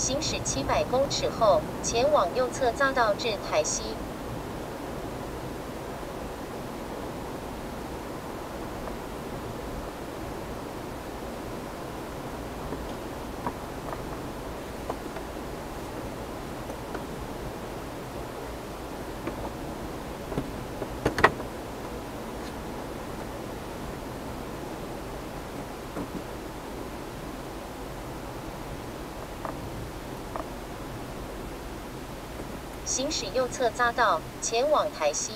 行驶700公尺后，前往右侧匝道至台西。行驶右侧匝道，前往台西。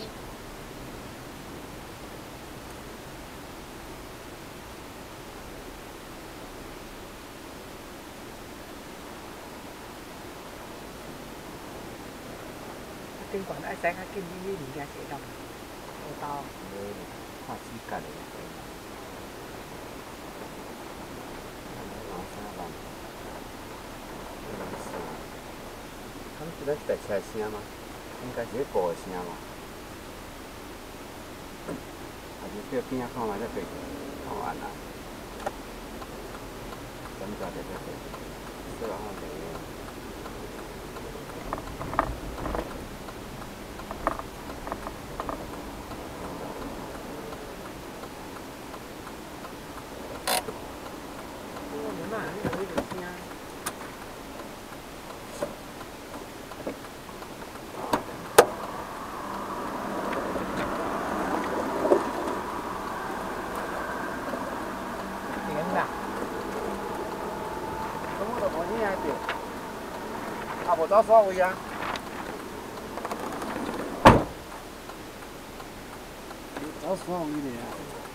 顶悬爱驶较紧，你物件坐到路道。 看时间的。咱是台车的声吗？应该是迄部的声嘛。还是叫边仔看卖再对看完啦。检查着再对，说好的。啊，无走煞位啊！走煞位咧啊！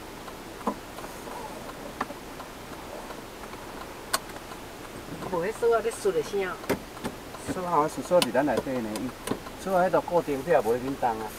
无迄锁啊，咧嗖的声。 锁好像是锁伫咱内底呢，锁迄个固定起来无咧紧动啊。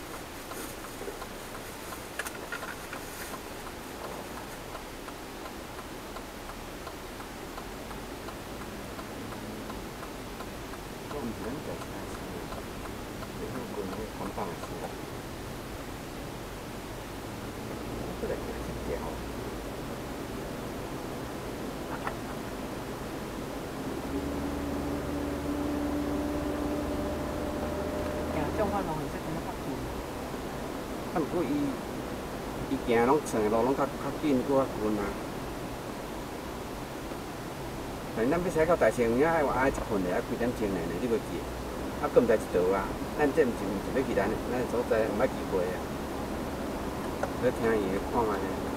种法路现在怎么较近？ 啊，毋过伊行拢穿的路拢较紧，搁较近啊。但咱要驶到大城影，爱一困咧，爱几点钟呢？你袂记？啊，搁毋知一道啊。咱这毋是要去咱的所在，毋爱记过啊。要听伊的看卖呢。